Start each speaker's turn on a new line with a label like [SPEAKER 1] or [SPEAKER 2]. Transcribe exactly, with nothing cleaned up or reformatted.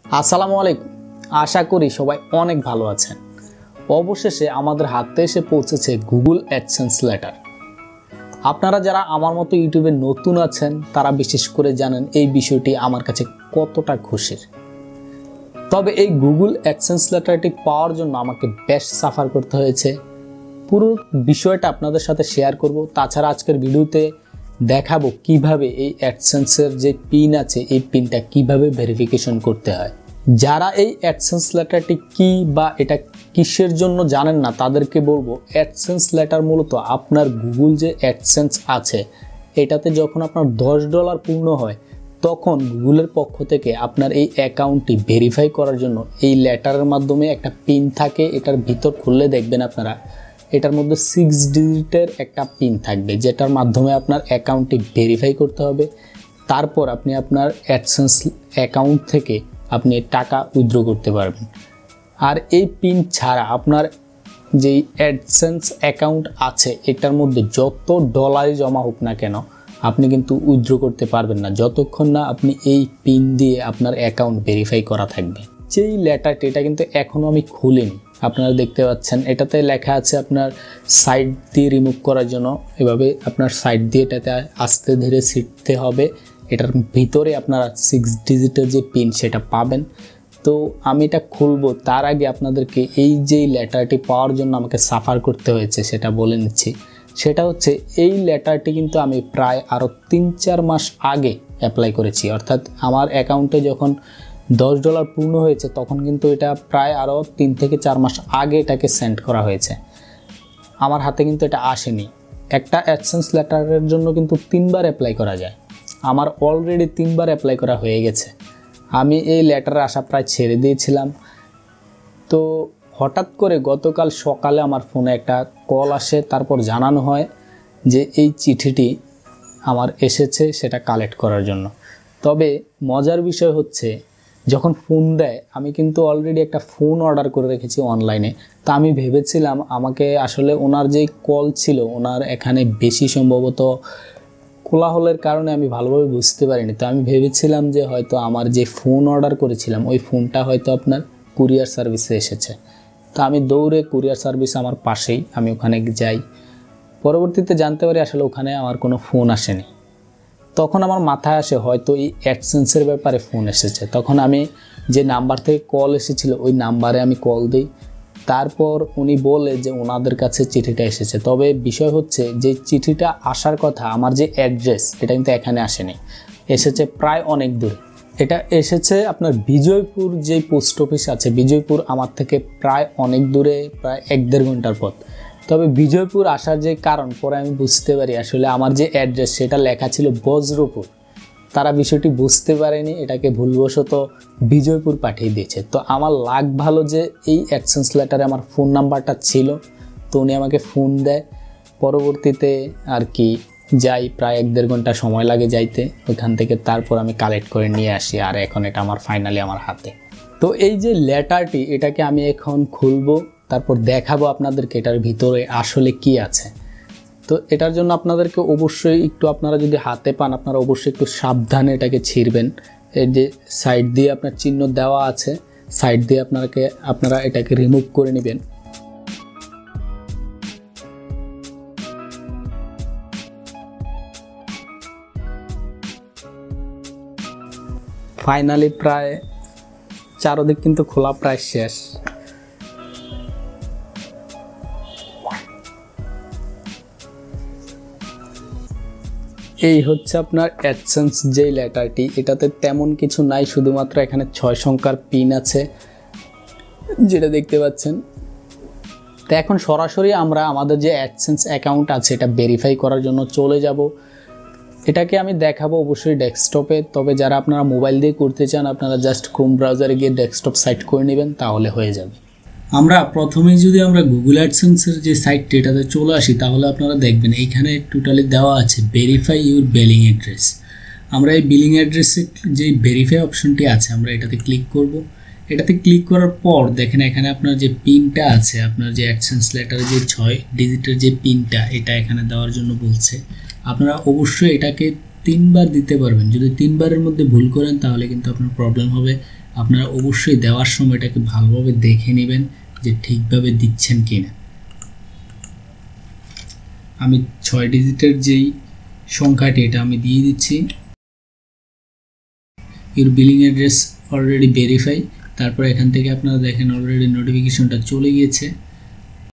[SPEAKER 1] আসসালামু আলাইকুম। আশা করি সবাই অনেক ভালো আছেন। অবশেষে আমাদের হাতে এসে পৌঁছেছে গুগল অ্যাডসেন্স লেটার। আপনারা যারা আমার মতো ইউটিউবে নতুন আছেন তারা বিশেষ করে জানেন এই বিষয়টি আমার কাছে কতটা খুশির। তবে এই গুগল অ্যাডসেন্স লেটারটি পাওয়ার জন্য আমাকে বেশ সাফার করতে হয়েছে। পুরো বিষয়টা আপনাদের সাথে শেয়ার করব। তাছাড়া আজকের ভিডিওতে দেখাবো কিভাবে এই অ্যাডসেন্সের যে পিন আছে এই পিনটা কিভাবে ভেরিফিকেশন করতে হয়। যারা এই অ্যাডসেন্স লেটারটি কি বা এটা কিসের জন্য জানেন না তাদেরকে বলবো, অ্যাডসেন্স লেটার মূলত আপনার গুগল যে অ্যাডসেন্স আছে এটাতে যখন আপনার দশ ডলার পূর্ণ হয় তখন গুগলের পক্ষ থেকে আপনার এই অ্যাকাউন্টটি ভেরিফাই করার জন্য এই লেটারের মাধ্যমে একটা পিন থাকে। এটার ভিতর খুললে দেখবেন আপনারা এটার মধ্যে সিক্স ডিজিটের একটা পিন থাকবে, যেটার মাধ্যমে আপনার অ্যাকাউন্টটি ভেরিফাই করতে হবে। তারপর আপনি আপনার অ্যাডসেন্স অ্যাকাউন্ট থেকে আপনি টাকা উইথড্র করতে পারবেন। আর এই পিন ছাড়া আপনার যেই অ্যাডসেন্স অ্যাকাউন্ট আছে এটার মধ্যে যত ডলারই জমা হোক না কেন আপনি কিন্তু উইথড্র করতে পারবেন না যতক্ষণ না আপনি এই পিন দিয়ে আপনার অ্যাকাউন্ট ভেরিফাই করা থাকবে। যেই লেটারটি এটা কিন্তু এখনও আমি খুলিনি, আপনারা দেখতে পাচ্ছেন এটাতে লেখা আছে আপনার সাইড দিয়ে রিমুভ করার জন্য। এভাবে আপনার সাইড দিয়ে এটাতে আস্তে ধীরে ছিটতে হবে। এটার ভিতরে আপনারা সিক্স ডিজিটের যে পিন সেটা পাবেন। তো আমি এটা খুলবো তার আগে আপনাদেরকে এই যে লেটারটি পাওয়ার জন্য আমাকে সাফার করতে হয়েছে সেটা বলে নিচ্ছি। সেটা হচ্ছে এই লেটারটি কিন্তু আমি প্রায় আরও তিন চার মাস আগে অ্যাপ্লাই করেছি, অর্থাৎ আমার অ্যাকাউন্টে যখন দশ ডলার পূর্ণ হয়েছে তখন কিন্তু এটা প্রায় আরও তিন থেকে চার মাস আগে এটাকে সেন্ড করা হয়েছে। আমার হাতে কিন্তু এটা আসেনি। একটা অ্যাডসেন্স লেটারের জন্য কিন্তু তিনবার অ্যাপ্লাই করা যায়। আমার অলরেডি তিনবার অ্যাপ্লাই করা হয়ে গেছে। আমি এই লেটারের আশা প্রায় ছেড়ে দিয়েছিলাম। তো হঠাৎ করে গতকাল সকালে আমার ফোনে একটা কল আসে, তারপর জানানো হয় যে এই চিঠিটি আমার এসেছে সেটা কালেক্ট করার জন্য। তবে মজার বিষয় হচ্ছে যখন ফোন দেয় আমি কিন্তু অলরেডি একটা ফোন অর্ডার করে রেখেছি অনলাইনে। তা আমি ভেবেছিলাম আমাকে আসলে ওনার যেই কল ছিল ওনার এখানে বেশি সম্ভবত কোলাহলের কারণে আমি ভালোভাবে বুঝতে পারিনি। তো আমি ভেবেছিলাম যে হয়তো আমার যে ফোন অর্ডার করেছিলাম ওই ফোনটা হয়তো আপনার কুরিয়ার সার্ভিসে এসেছে। তো আমি দৌড়ে কুরিয়ার সার্ভিস আমার পাশেই, আমি ওখানে যাই। পরবর্তীতে জানতে পারি আসলে ওখানে আমার কোনো ফোন আসেনি। তখন আমার মাথায় আসে হয়তো এই অ্যাডসেন্সের ব্যাপারে ফোন এসেছে। তখন আমি যে নাম্বার থেকে কল এসেছিল ওই নাম্বারে আমি কল দিই। তারপর উনি বলে যে ওনাদের কাছে চিঠিটা এসেছে। তবে বিষয় হচ্ছে যে চিঠিটা আসার কথা আমার যে অ্যাড্রেস এটা কিন্তু এখানে আসেনি, এসেছে প্রায় অনেক দূর। এটা এসেছে আপনার বিজয়পুর যে পোস্ট অফিস আছে, বিজয়পুর আমার থেকে প্রায় অনেক দূরে, প্রায় এক দেড় ঘন্টার পথ। তবে বিজয়পুর আসার যে কারণ পরে আমি বুঝতে পারি আসলে আমার যে অ্যাড্রেস সেটা লেখা ছিল বজ্রপুর। তারা বিষয়টি বুঝতে পারেনি, এটাকে ভুলবশত বিজয়পুর পাঠিয়ে দিয়েছে। তো আমার লাক ভালো যে এই অ্যাডসেন্স লেটারে আমার ফোন নাম্বারটা ছিল। তো উনি আমাকে ফোন দেয়। পরবর্তীতে আর কি যাই, প্রায় এক দেড় ঘন্টা সময় লাগে যাইতে ওইখান থেকে। তারপর আমি কালেক্ট করে নিয়ে আসি আর এখন এটা আমার ফাইনালি আমার হাতে। তো এই যে লেটারটি এটাকে আমি এখন খুলবো, তারপর দেখাবো আপনাদেরকে এটার ভিতরে আসলে কি আছে। তো এটার জন্য আপনাদেরকে অবশ্যই একটু, আপনারা যদি হাতে পান আপনারা অবশ্যই একটু সাবধানে এটাকে ছিঁড়বেন। এই যে সাইড দিয়ে আপনার চিহ্ন দেওয়া আছে, সাইড দিয়ে আপনাকে আপনারা এটাকে রিমুভ করে নেবেন। ফাইনালি প্রায় চারদিক কিন্তু খোলা প্রায় শেষ। এই হচ্ছে আপনার অ্যাডসেন্স যেই লেটারটি, এটাতে তেমন কিছু নাই, শুধুমাত্র এখানে ছয় সংখ্যার পিন আছে যেটা দেখতে পাচ্ছেন। তো এখন সরাসরি আমরা আমাদের যে অ্যাডসেন্স অ্যাকাউন্ট আছে এটা ভেরিফাই করার জন্য চলে যাব। এটাকে আমি দেখাবো অবশ্যই ডেস্কটপে। তবে যারা আপনারা মোবাইল দিয়ে করতে চান আপনারা জাস্ট ক্রোম ব্রাউজারে গিয়ে ডেস্কটপ সাইট করে নেবেন, তাহলে হয়ে যাবে। আমরা প্রথমেই যদি আমরা গুগল অ্যাডসেন্সের যে সাইটটি এটাতে চলে আসি তাহলে আপনারা দেখবেন এইখানে টোটালি দেওয়া আছে ভেরিফাই ইউর বিলিং অ্যাড্রেস। আমরা এই বিলিং অ্যাড্রেসে যে ভেরিফাই অপশনটি আছে আমরা এটাতে ক্লিক করব। এটাতে ক্লিক করার পর দেখেন এখানে আপনার যে পিনটা আছে, আপনার যে অ্যাডসেন্স লেটারে যে ছয় ডিজিটের যে পিনটা এটা এখানে দেওয়ার জন্য বলছে। আপনারা অবশ্যই এটাকে তিনবার দিতে পারবেন। যদি তিনবারের মধ্যে ভুল করেন তাহলে কিন্তু আপনার প্রবলেম হবে। আপনারা অবশ্যই দেওয়ার সময়টাকে ভালোভাবে দেখে নেবেন যে ঠিকভাবে দিচ্ছেন কিনা। আমি ছয় ডিজিটের যেই সংখ্যাটি এটা আমি দিয়ে দিচ্ছি। Your billing address already verify. তারপর এখান থেকে আপনারা দেখেন অলরেডি নোটিফিকেশনটা চলে গিয়েছে।